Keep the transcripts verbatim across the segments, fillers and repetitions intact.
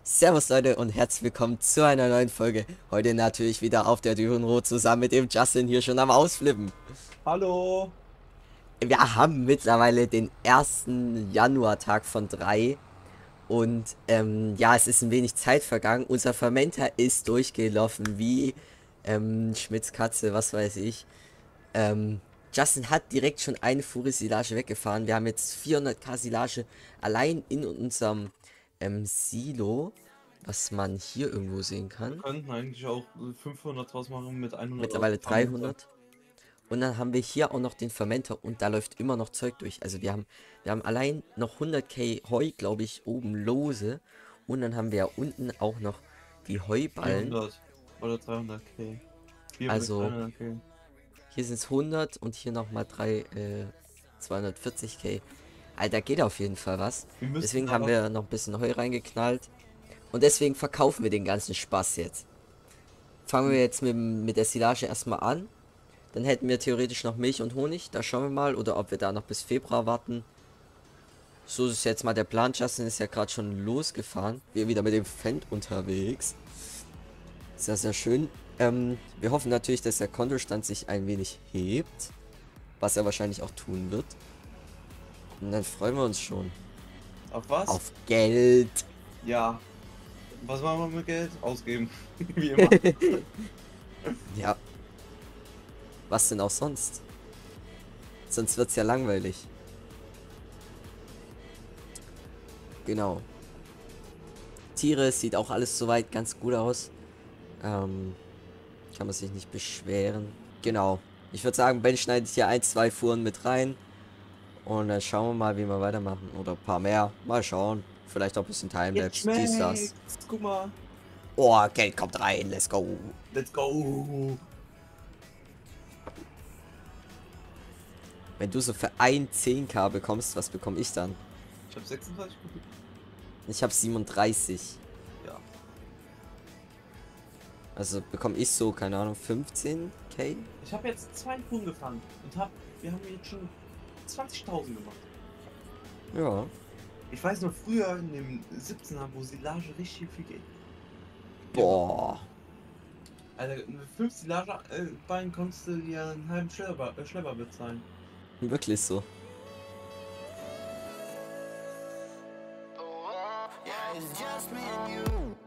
Servus Leute und herzlich willkommen zu einer neuen Folge. Heute natürlich wieder auf der Dürrenroth zusammen mit dem Justin hier schon am Ausflippen. Hallo. Wir haben mittlerweile den ersten Januartag von drei und ähm, ja, es ist ein wenig Zeit vergangen. Unser Fermenter ist durchgelaufen wie ähm, Schmitz Katze, was weiß ich. Ähm, Justin hat direkt schon eine Fuhre Silage weggefahren. Wir haben jetzt vierhunderttausend Silage allein in unserem ähm, Silo, was man hier irgendwo sehen Wir kann. könnten eigentlich auch fünfhundert draus machen mit hundert aus Mittlerweile dem Fermenter. dreihundert. Und dann haben wir hier auch noch den Fermenter und da läuft immer noch Zeug durch. Also wir haben, wir haben allein noch hunderttausend Heu, glaube ich, oben lose. Und dann haben wir ja unten auch noch die Heuballen. vierhundert oder dreihundert K. vierhundert bis Also dreihundert K. hier sind es hundert und hier nochmal drei, äh, zweihundertvierzig. Alter, geht auf jeden Fall was. Wir müssen Deswegen haben aber, wir noch ein bisschen Heu reingeknallt. Und deswegen verkaufen wir den ganzen Spaß jetzt. Fangen wir jetzt mit, mit der Silage erstmal an. Dann hätten wir theoretisch noch Milch und Honig. Da schauen wir mal. Oder ob wir da noch bis Februar warten. So ist jetzt mal der Plan. Justin ist ja gerade schon losgefahren. Wir wieder mit dem Fendt unterwegs. Sehr, sehr schön. Ähm, wir hoffen natürlich, dass der Kontostand sich ein wenig hebt. Was er wahrscheinlich auch tun wird. Und dann freuen wir uns schon. auf was? Auf Geld. Ja. Was machen wir mit Geld? Ausgeben. Wie immer. Ja. Was denn auch sonst? Sonst wird's ja langweilig. Genau. Tiere, sieht auch alles soweit ganz gut aus. Ähm, kann man sich nicht beschweren. Genau. Ich würde sagen, Ben schneidet hier ein, zwei Fuhren mit rein. Und dann schauen wir mal, wie wir weitermachen. Oder ein paar mehr. Mal schauen. Vielleicht auch ein bisschen Timelapse. Dies, das. schmeckt's. Guck mal. Oh, Geld kommt rein. Let's go. Let's go. Wenn du so für ein zehn K bekommst, was bekomme ich dann? Ich hab sechsunddreißig Kubik. Ich habe siebenunddreißig. Ja. Also bekomme ich so, keine Ahnung, fünfzehn K? Ich habe jetzt zwei Kunden gefangen und hab, wir haben jetzt schon zwanzigtausend gemacht. Ja. Ich weiß noch früher in dem siebzehner, wo Silage richtig viel geht. Boah. Also mit fünf Silagebeinen konntest du dir einen halben Schlepper, äh, Schlepper bezahlen. Wirklich so. Yeah, it's just me and you.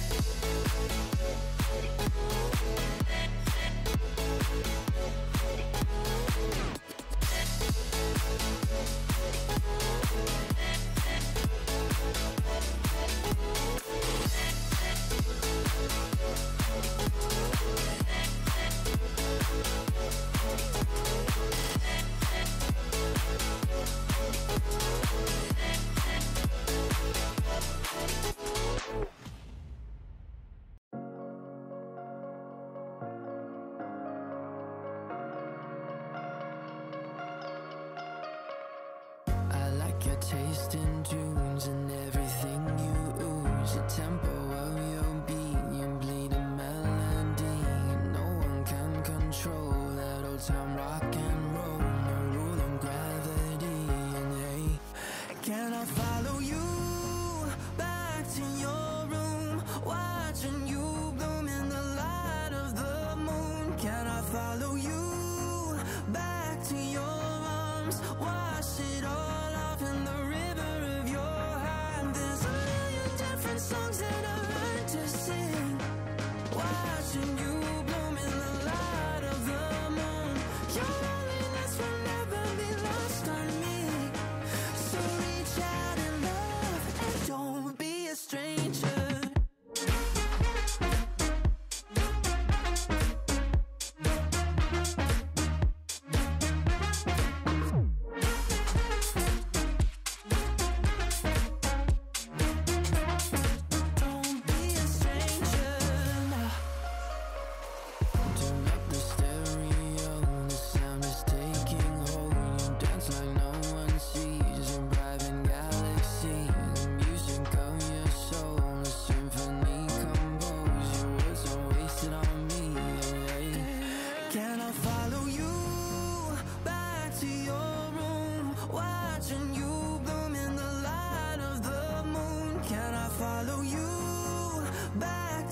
I like your taste in tunes and everything you ooze. The tempo of your beat, you bleed a melody. No one can control that old time rock and roll. No rule of gravity. And hey, can I follow you back to your room? Watching you bloom in the light of the moon. Can I follow you back to your arms? Wash it all off in the river of your heart. There's a million different songs that I learned to sing. Watching you bloom in the light of the moon. Your loneliness will never be lost on me. So reach out and love and don't be a stranger.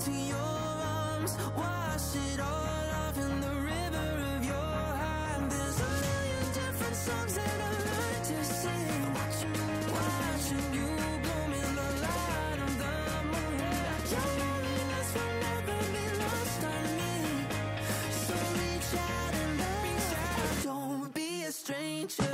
to your arms, wash it all off in the river of your heart. There's a million different songs that I learned to sing, watching you bloom in the light of the moon. Your loneliness will never be lost on me, so reach out and love, don't be a stranger.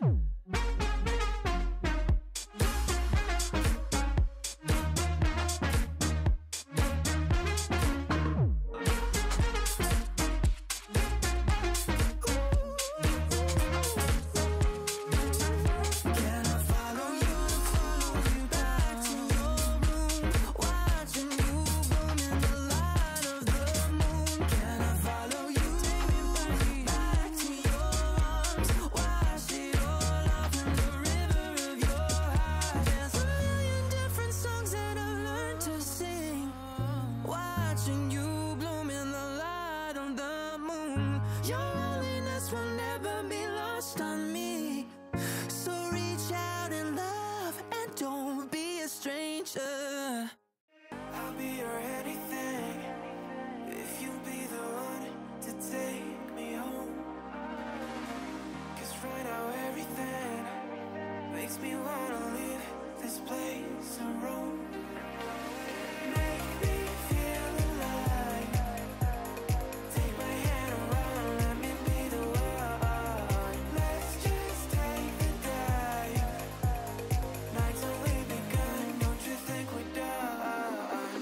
Watching you bloom in the light of the moon. Your loneliness will never be lost on me, so reach out and love, and don't be a stranger. I'll be your anything if you'll be the one to take me home. Cause right now everything makes me wanna leave this place and roam. Make me feel alive. Take my hand around, let me be the one. Let's just take the dive. Night's only begun, don't you think we're done?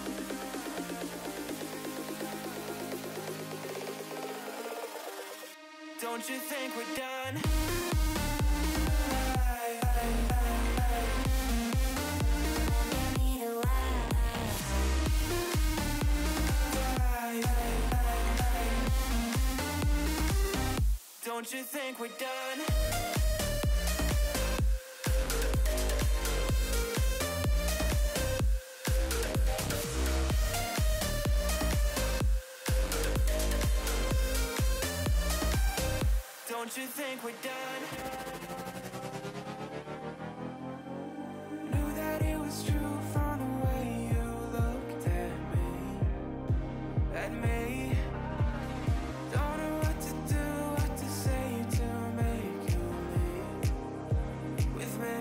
Don't you think we're done? Don't you think we're done? Don't you think we're done? Knew that it was true from the way you looked at me, at me. Don't know what to do, what to say to make you leave with me.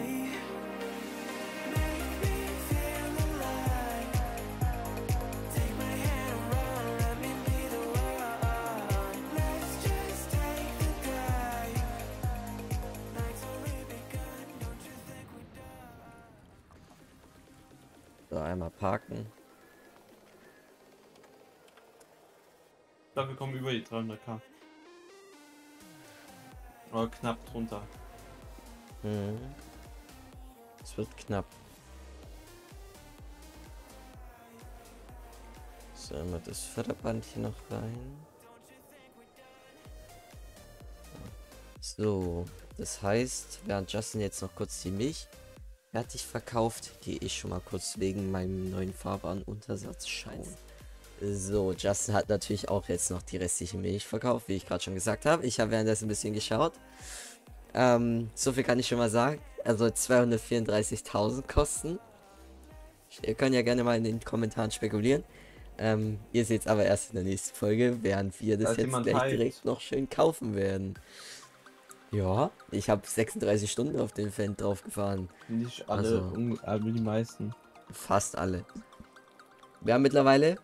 Make me feel alive. Take my hand around, let me be the one. Let's just take the dive. Night's only begun, don't you think we're done? So, einmal parken. Ich glaube, wir kommen über die dreihunderttausend. Oder knapp drunter. Mhm. Es wird knapp. So, einmal das Förderband hier noch rein. So, das heißt, während Justin jetzt noch kurz die Milch fertig verkauft, gehe ich schon mal kurz wegen meinem neuen fahrbaren Untersatz schauen. So, Justin hat natürlich auch jetzt noch die restliche Milch verkauft, wie ich gerade schon gesagt habe. Ich habe währenddessen ein bisschen geschaut. Ähm, so viel kann ich schon mal sagen. Also zweihundertvierunddreißigtausend kosten. Ihr könnt ja gerne mal in den Kommentaren spekulieren. Ähm, ihr seht es aber erst in der nächsten Folge, während wir das Da ist jetzt jemand gleich hyped. direkt noch schön kaufen werden. Ja, ich habe sechsunddreißig Stunden auf den Fan draufgefahren. Nicht alle, Also- um, aber die meisten. Fast alle. Wir haben mittlerweile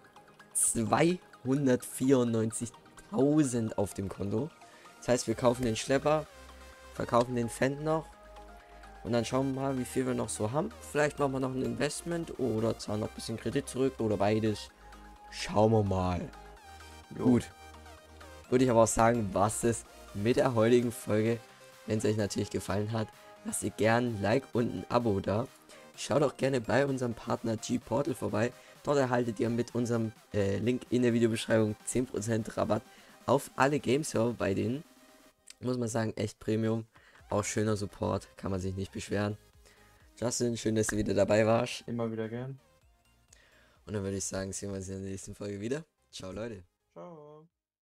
zweihundertvierundneunzigtausend auf dem Konto. Das heißt, wir kaufen den Schlepper, verkaufen den Fan noch und dann schauen wir mal, wie viel wir noch so haben. Vielleicht machen wir noch ein Investment oder zahlen noch ein bisschen Kredit zurück oder beides. Schauen wir mal. Jo. Gut. Würde ich aber auch sagen, was es mit der heutigen Folge. Wenn es euch natürlich gefallen hat, lasst ihr gern ein Like und ein Abo da. Schaut auch gerne bei unserem Partner G-Portal vorbei. Dort erhaltet ihr mit unserem äh, Link in der Videobeschreibung zehn Prozent Rabatt auf alle Game-Server bei denen. Muss man sagen, echt Premium. Auch schöner Support, kann man sich nicht beschweren. Justin, schön, dass du wieder dabei warst. Immer wieder gern. Und dann würde ich sagen, sehen wir uns in der nächsten Folge wieder. Ciao, Leute. Ciao.